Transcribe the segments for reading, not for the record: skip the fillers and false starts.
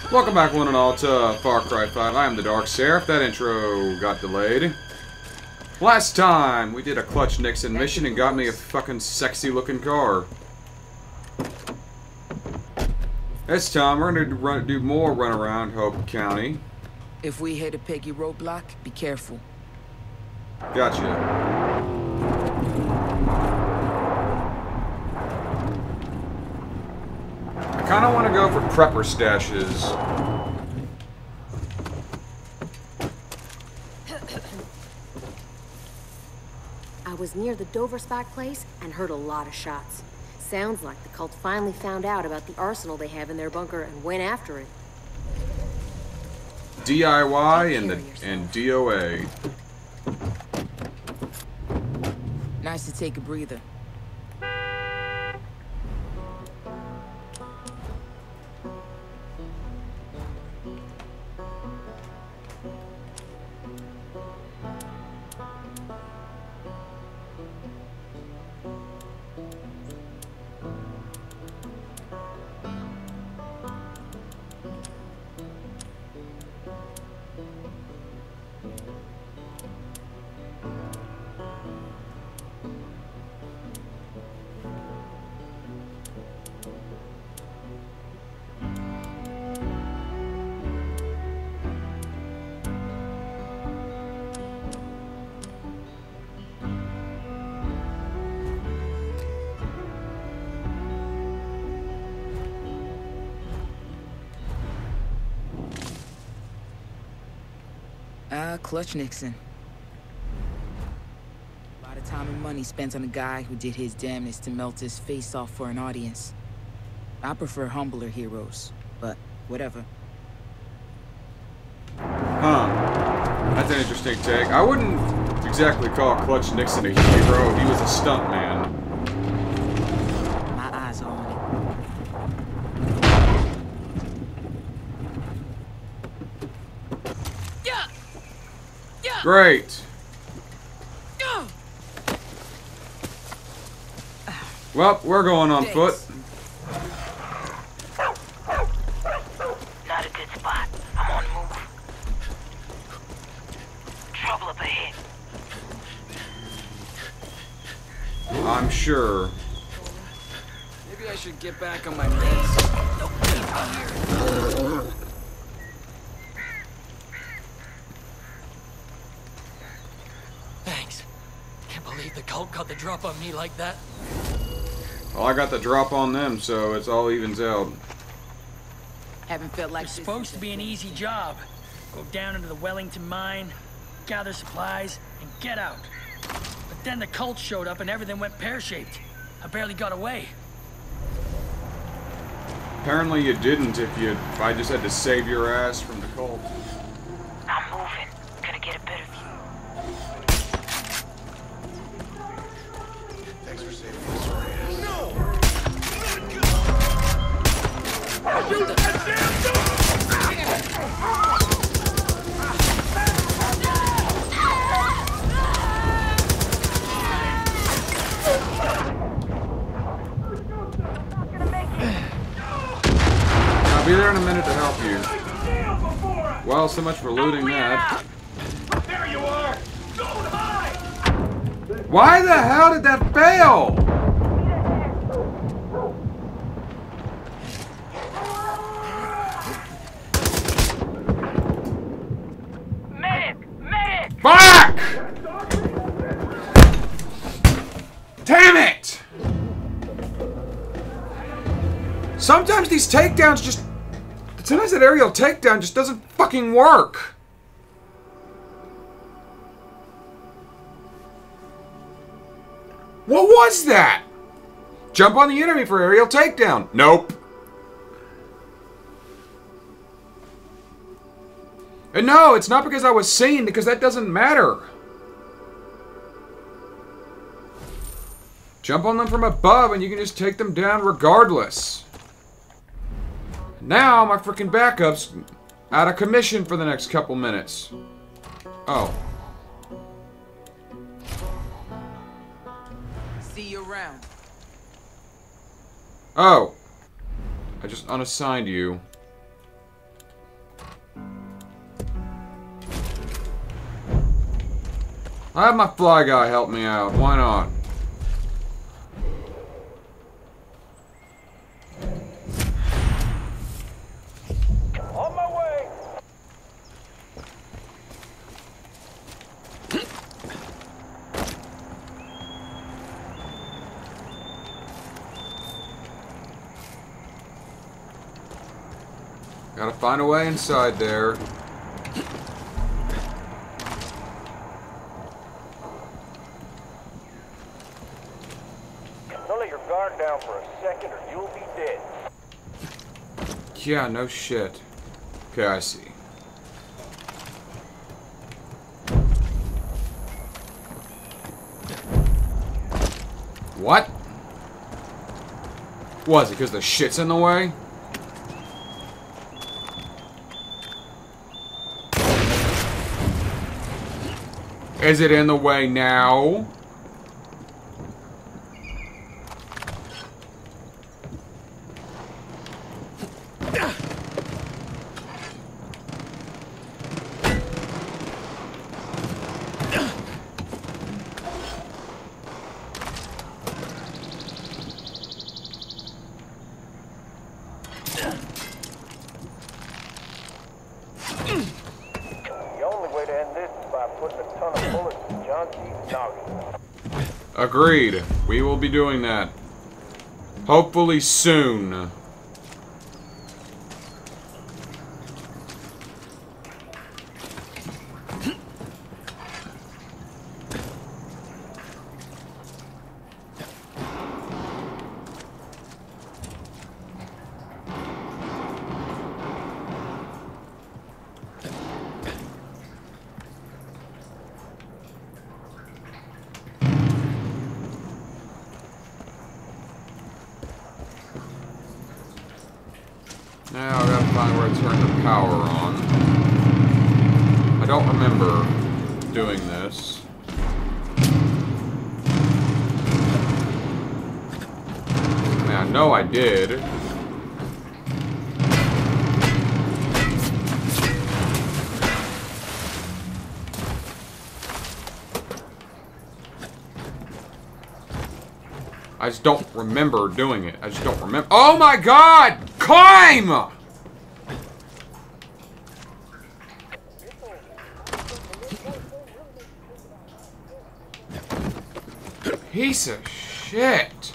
Welcome back, one and all, to Far Cry 5. I am the Dark Seraph. That intro got delayed. Last time, we did a Clutch Nixon mission and got me a fucking sexy-looking car. This time, we're gonna do more run around Hope County. If we hit a piggy roadblock, be careful. Gotcha. I kinda wanna go for prepper stashes. I was near the Doverspach place and heard a lot of shots. Sounds like the cult finally found out about the arsenal they have in their bunker and went after it. DIY and DOA. Nice to take a breather. Clutch Nixon. A lot of time and money spent on a guy who did his damnedest to melt his face off for an audience. I prefer humbler heroes, but whatever. Huh. That's an interesting take. I wouldn't exactly call Clutch Nixon a hero. He was a stunt man. My eyes are on it. Great. Well, we're going on foot. Not a good spot. I'm on the move. Trouble up ahead. I'm sure. Maybe I should get back on my meds. Thanks. Can't believe the cult got the drop on me like that. Well, I got the drop on them, so it's all evens out. Haven't felt like It's this supposed since to be an easy job. Go down into the Wellington mine, gather supplies, and get out. But then the cult showed up and everything went pear-shaped. I barely got away. Apparently you didn't if I just had to save your ass from the cult. I'm moving. Gonna get a better view. Thanks for saving my sorry ass. I'll be there in a minute to help you. Well, so much for looting that. There you are! Don't hide! Why the hell did that fail? Medic! Fuck! Damn it! Sometimes these takedowns just... Sometimes that aerial takedown just doesn't fucking work. What was that? Jump on the enemy for aerial takedown. Nope. And no, it's not because I was seen, because that doesn't matter. Jump on them from above and you can just take them down regardless. Now my freaking backup's out of commission for the next couple minutes. Oh. See you around. Oh. I just unassigned you. I have my fly guy help me out. Why not? On my way. Gotta find a way inside there. Don't let your guard down for a second or you'll be dead. Yeah, no shit. Okay, I see. What? Was it because the shit's in the way? Is it in the way now? The only way to end this is by putting a ton of bullets in John Keith's noggin. Agreed. We will be doing that. Hopefully soon. Now I gotta find where to turn the power on. I don't remember doing this. I mean, I know I did. I just don't remember doing it. I just don't remember. Oh my god! Climb! Piece of shit.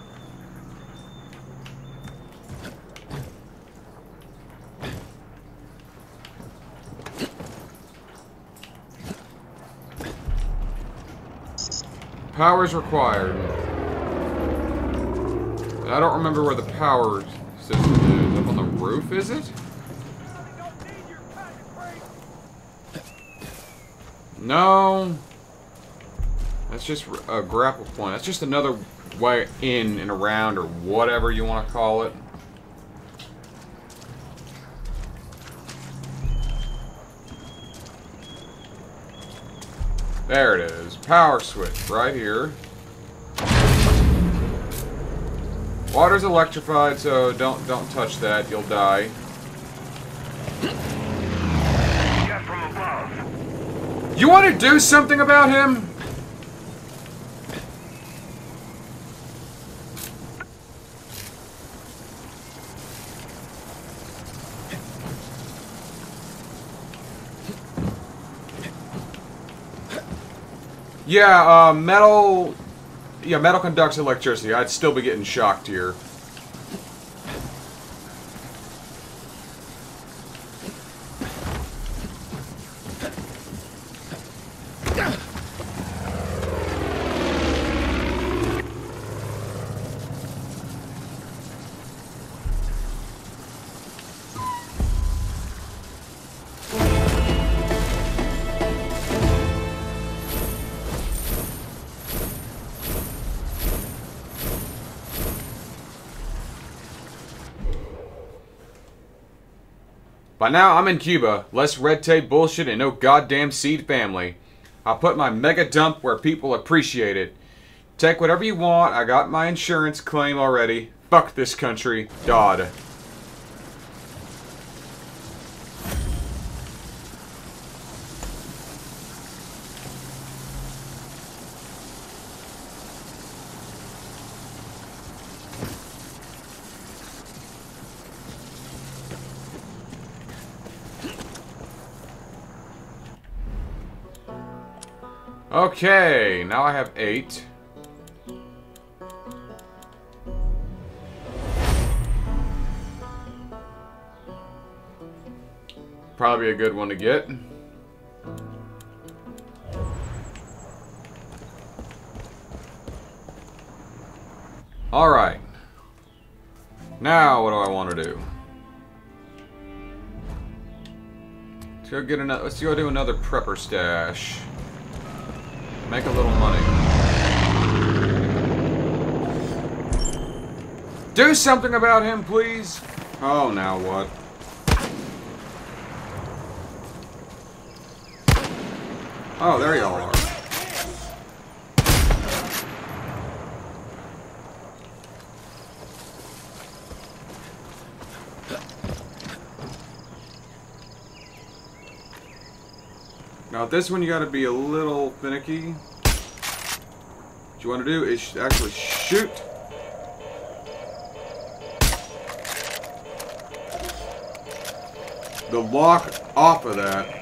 Power's required. I don't remember where the power system is. Up on the roof, is it? No. That's just a grapple point. That's just another way in and around, or whatever you want to call it. There it is. Power switch right here. Water's electrified, so don't touch that. You'll die. Got from above. You want to do something about him? Yeah, metal... Yeah, metal conducts electricity. I'd still be getting shocked here. By now, I'm in Cuba. Less red tape bullshit and no goddamn seed family. I'll put my mega dump where people appreciate it. Take whatever you want. I got my insurance claim already. Fuck this country. Dodd. Okay, now I have 8. Probably a good one to get. Alright. Now, what do I want to do? Let's go do another prepper stash. Make a little money. Do something about him, please! Oh, now what? Oh, there y'all are. Now this one you gotta be a little finicky. What you want to do is actually shoot. The lock off of that.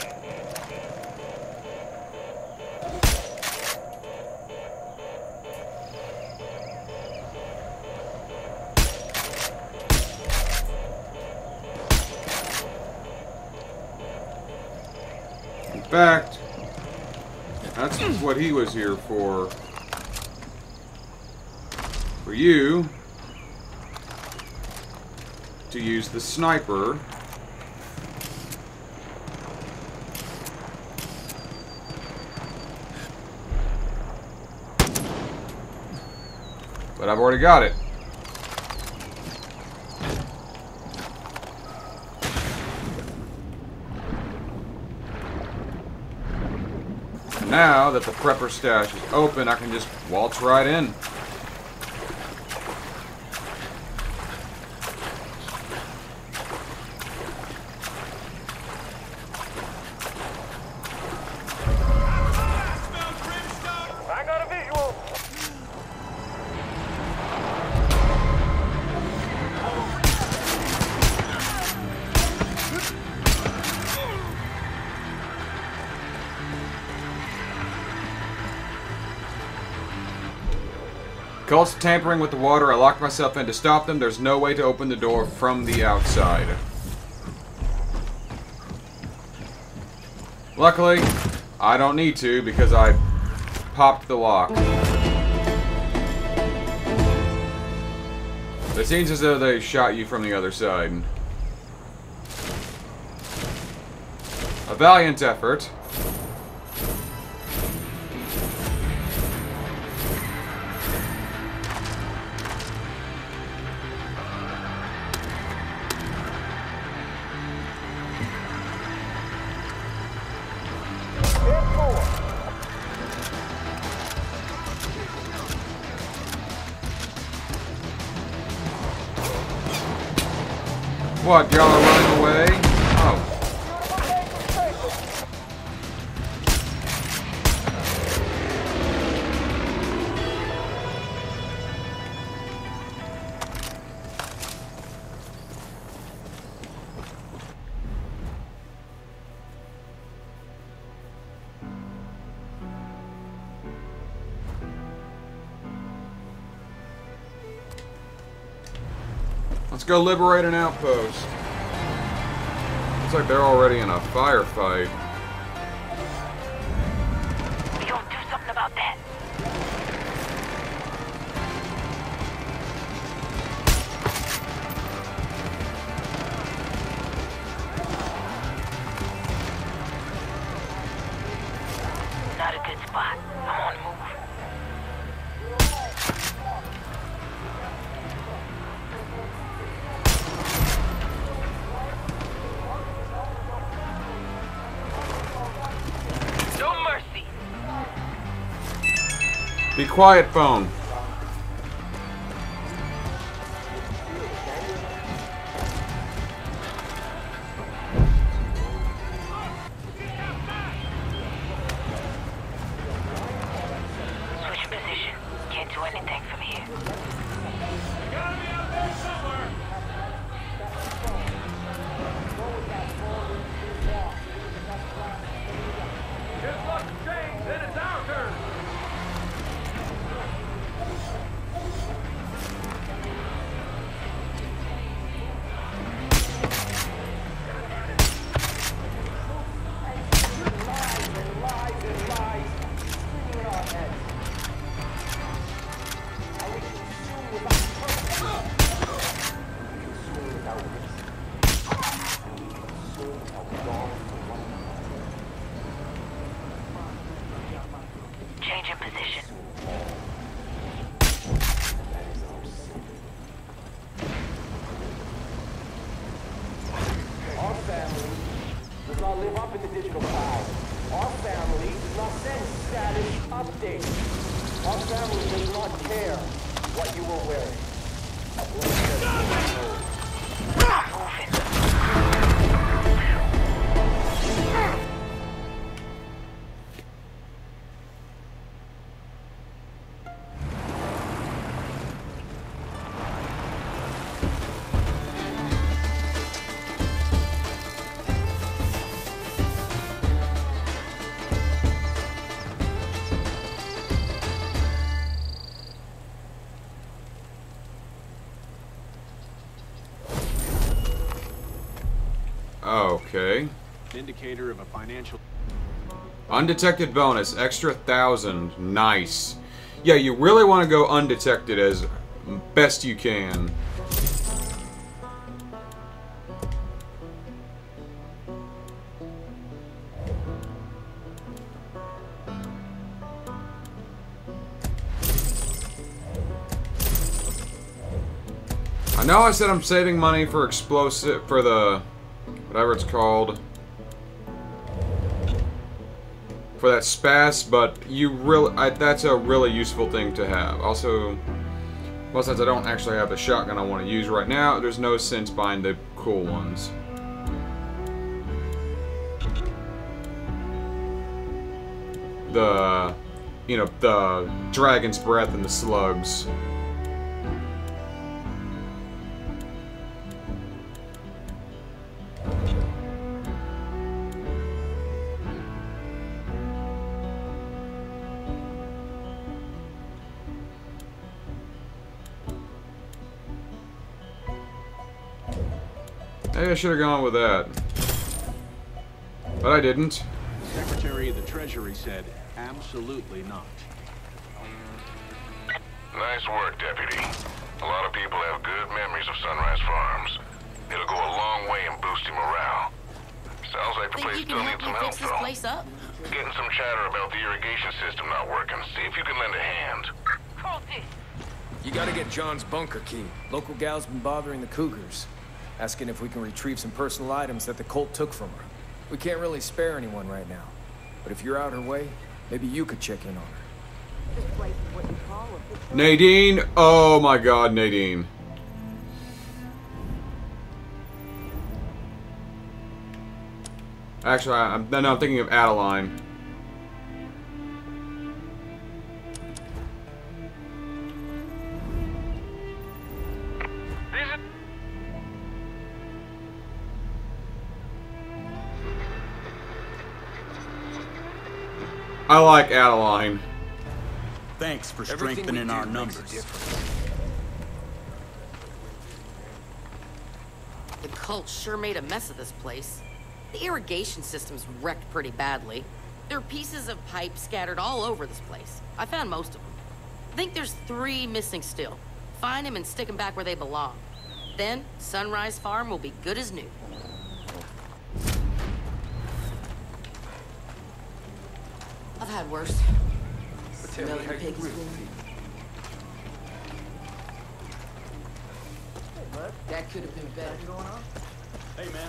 In fact, that's what he was here for. For you to use the sniper. But I've already got it. Now that the prepper stash is open, I can just waltz right in. I got a visual. Cults tampering with the water. I locked myself in to stop them. There's no way to open the door from the outside. Luckily, I don't need to because I popped the lock. It seems as though they shot you from the other side. A valiant effort. What, y'all are running away? Oh. Let's go liberate an outpost. Looks like they're already in a firefight. We gonna do something about that. Not a good spot. I'm on the move. Be quiet, phone. Switch position. Can't do anything from here. His luck's changed, then it's out. not live up in the digital cloud. Our family does not send status updates. Our family does not care what you were wearing. Okay. Indicator of a financial... Undetected bonus, extra 1,000. Nice. Yeah, you really want to go undetected as best you can. I know I said I'm saving money for explosive, for the, whatever it's called, for that SPAS, but you really, that's a really useful thing to have. Also, well, since I don't actually have the shotgun I want to use right now, there's no sense buying the cool ones. The, you know, the Dragon's Breath and the slugs. Maybe I should have gone with that. But I didn't. Secretary of the Treasury said, absolutely not. Nice work, Deputy. A lot of people have good memories of Sunrise Farms. It'll go a long way in boosting morale. Sounds like the place still needs some help, though. Place up? Getting some chatter about the irrigation system not working. See if you can lend a hand. You gotta get John's bunker key. Local gal's been bothering the Cougars, asking if we can retrieve some personal items that the cult took from her. We can't really spare anyone right now, but if you're out her way, maybe you could check in on her. Nadine! Oh my god, Nadine. Actually, I'm thinking of Adeline. I like Adeline. Thanks for strengthening our numbers. The cult sure made a mess of this place. The irrigation system's wrecked pretty badly. There are pieces of pipe scattered all over this place. I found most of them. I think there's 3 missing still. Find them and stick them back where they belong. Then, Sunrise Farm will be good as new. I've had worse. Smelling pig's food. That could have been better. What's going on? Hey, man.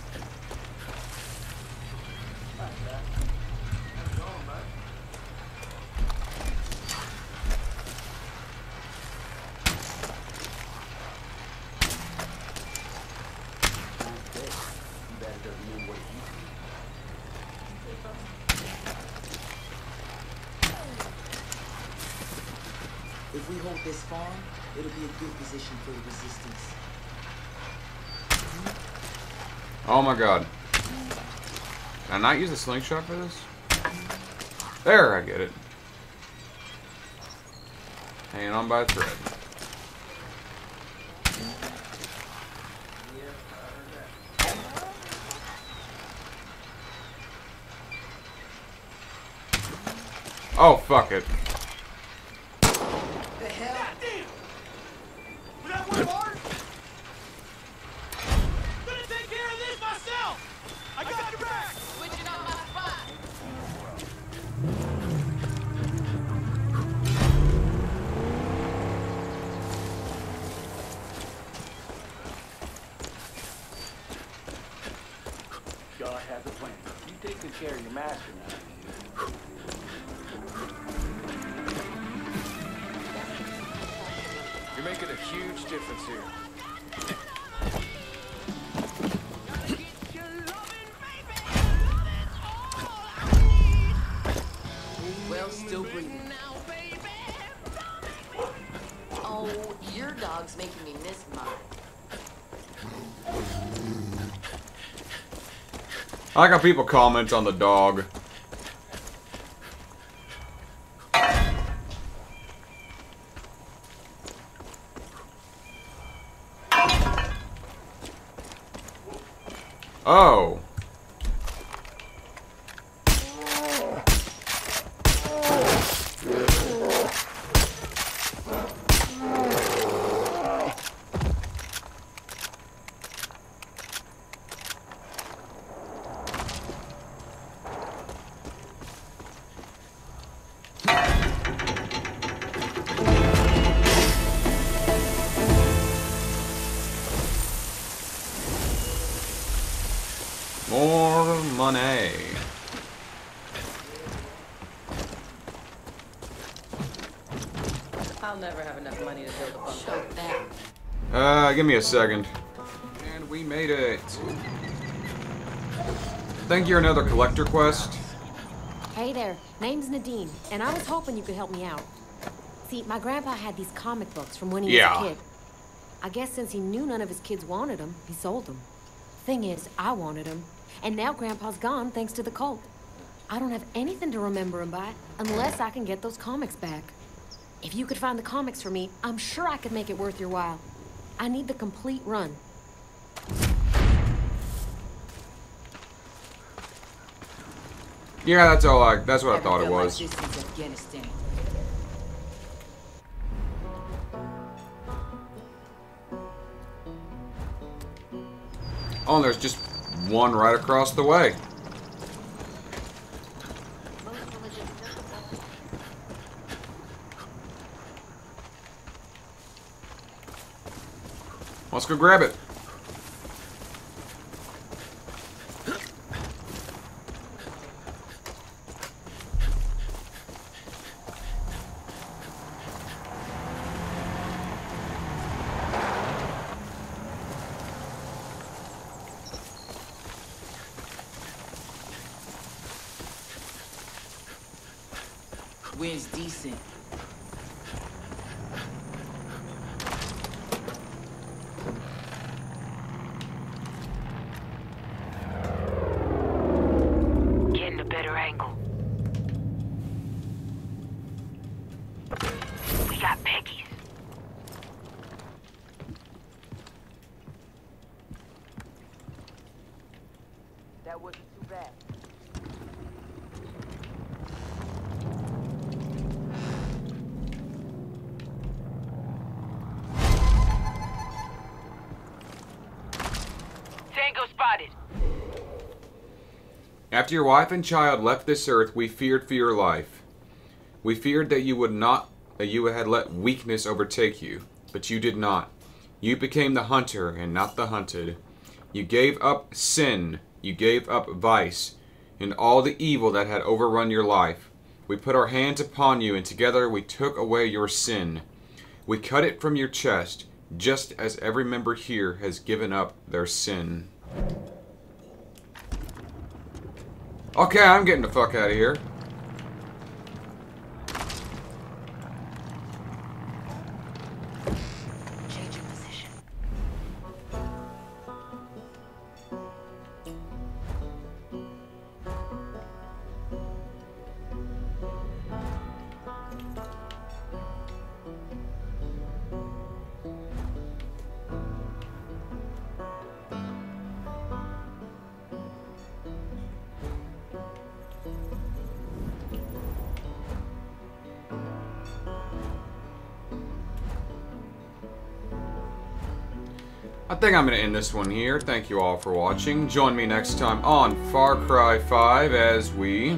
If we hold this farm, it'll be a good position for the resistance. Oh my god. Can I not use a slingshot for this? There, I get it. Hanging on by a thread. Oh, fuck it. Star has a plan. You take good care of your master now. You're making a huge difference here. Well, still breathing. Oh, your dog's making me miss mine. I like how people comment on the dog. Oh. More money. I'll never have enough money to build a bunker. Choke that. Give me a second. And we made it. Think you're another collector quest? Hey there, name's Nadine, and I was hoping you could help me out. See, my grandpa had these comic books from when he was a kid. I guess since he knew none of his kids wanted them, he sold them. Thing is, I wanted them, and now Grandpa's gone thanks to the cult. I don't have anything to remember him by unless I can get those comics back. If you could find the comics for me, I'm sure I could make it worth your while. I need the complete run. Yeah, that's what I thought it was. Oh, and there's just one right across the way. Let's go grab it. Wind's decent. Getting a better angle. We got Peggy's. That wasn't too bad. Tango spotted. After your wife and child left this earth, we feared for your life. We feared that you had let weakness overtake you, but you did not. You became the hunter and not the hunted. You gave up sin, you gave up vice, and all the evil that had overrun your life. We put our hands upon you, and together we took away your sin. We cut it from your chest, just as every member here has given up their sin. Okay, I'm getting the fuck out of here. Change your position. I think I'm going to end this one here. Thank you all for watching. Join me next time on Far Cry 5 as we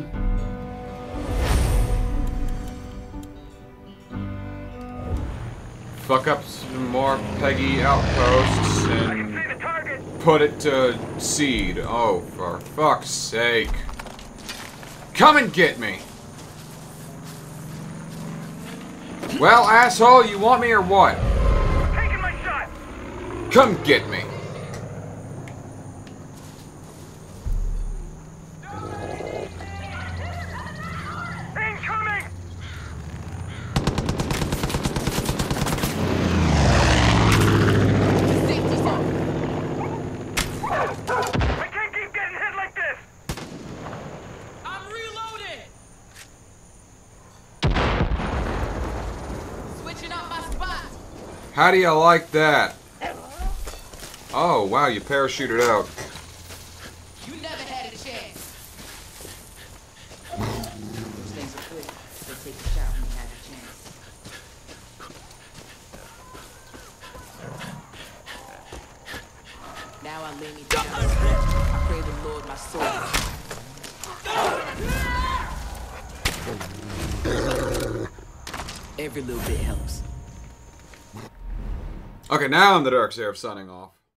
fuck up some more Peggy outposts and put it to seed. Oh, for fuck's sake. Come and get me. Well, asshole, you want me or what? Taking my shot. Come get me. Incoming. Safety zone. I can't keep getting hit like this. I'm reloading! Switching up my spot. How do you like that? Oh, wow, you parachuted out. You never had a chance. Those things are quick. They take a shot when you have a chance. Now I lay me down. I pray the Lord my soul. Every little bit helps. Okay, now I'm the Dark Seraph signing off.